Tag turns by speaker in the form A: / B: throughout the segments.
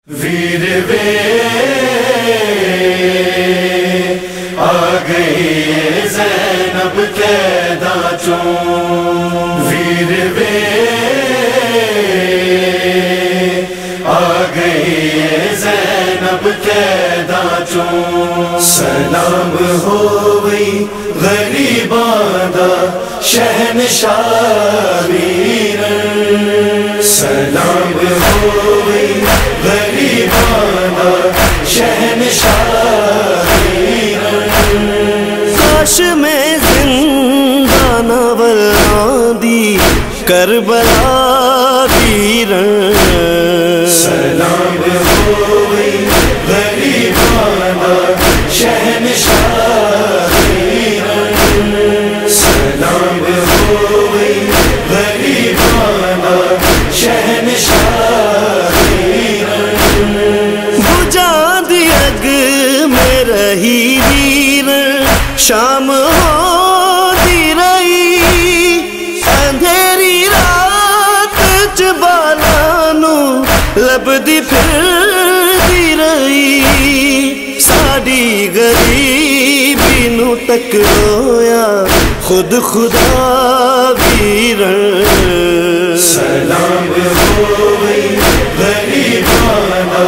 A: ویر وے آ گئی زینب قیدا چوں، ویر وے آ گئی زینب قیدا چوں، سلام ہوئی غریباں دا شہنشاہ ویرن، سلام ہوئی غریباں دا شہنشاہ ویرن،
B: کاش میں زندہ نہ ولاندی کربلا ویرن،
A: سلام ہوئی غریباں دا شہنشاہ ویرن، سلام ہوئی غریباں دا شہنشاہ ویرن،
B: بجھا دی اگ میں رہی ویرن، شام ہوندی رہی اندھیری رات چ بالانو لبدی پھردی رہی، ساڈی غریبی نو ٹکرایا خود خدا ویرن،
A: سلام ہوئی غریباں دا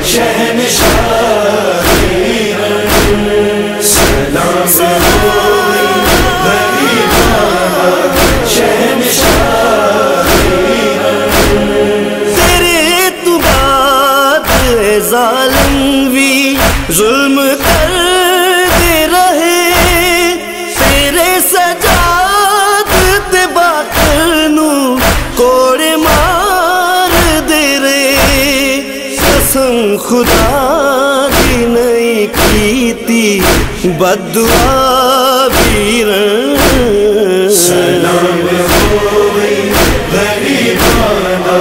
A: شہنشاہ ویرن، سلام ہوئی غریباں دا شہنشاہ ویرن،
B: تیرے تو بعد اے ظالم وی ظلم کرتے رہے، تیرے سجاد تے باطل نو کوڑے مار دے رہے، قسم خدا دی نہیں کیتی بد دعا ویرن،
A: سلام ہوئی غریباں دا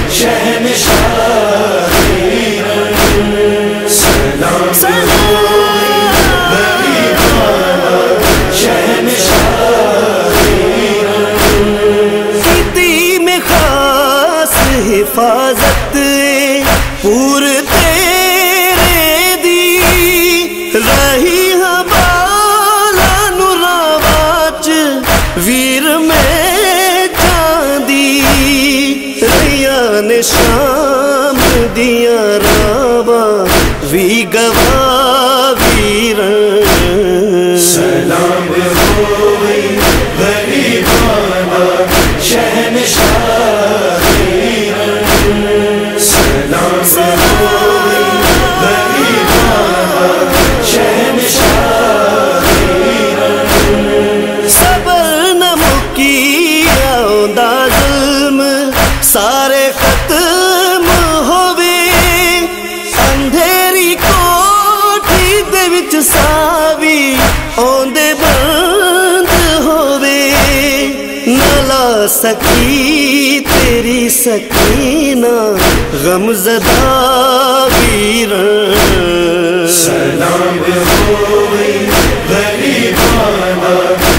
A: شہنشاہ ویرن، سلام ہوئی غریباں دا شہنشاہ ویرن،
B: کیتی میں خاص حفاظت پور تیرے دی، رہی حوالا نو راواچ ویر میں جاندی، ریان شام دیاں راواں وی گواہ ویرن،
A: سلام ہوئی غریباں دا شہنشاہ ویرن، سلام ہوئی غریباں دا شہنشاہ ویرن،
B: صبر نہ مکی آوندا ظلم سارے ختم ہووے، اندھیری کوٹھی دے وچ ساوی اوندے بند ہووے، نہ لا سکی تیری سکینہ غم زدہ ویرن،
A: سلام ہوئی غریباں دا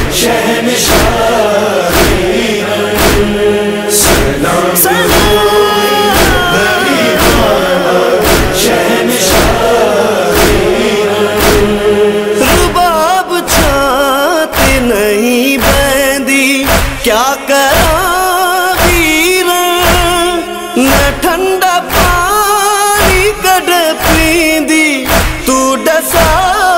A: شہنشاہ ویرن، سلام ہوئی غریباں دا شہنشاہ ویرن،
B: رباب چھانتے نہیں بہندی کیا کراں ویرن، نہ ٹھنڈا پانی کڈ پیندی تو ڈسا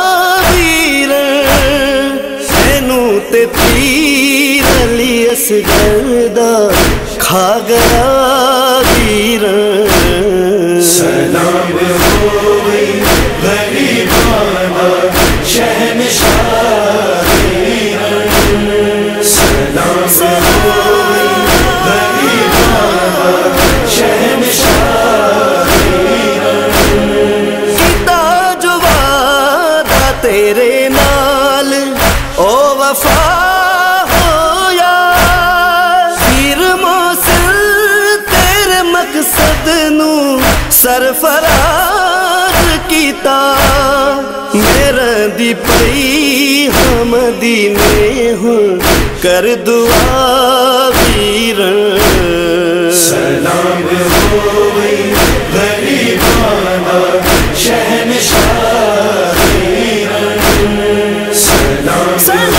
B: ویرن، اینوں تے پیر علی اصغر دا کھا گیا ویرن،
A: سلام ہوئی غریباں دا شہنشاہ ویرن، سلام ہوئی غریباں دا شہنشاہ ویرن،
B: کیتا جو وعدہ تیرے نال او وفا ہویا، پھر موصل تیرے مقصد نو سرفراز کیتا، میرا دی پئی ہم مدینے ہوں کر دعا ویرن،
A: سلام ہوئی غریباں سلام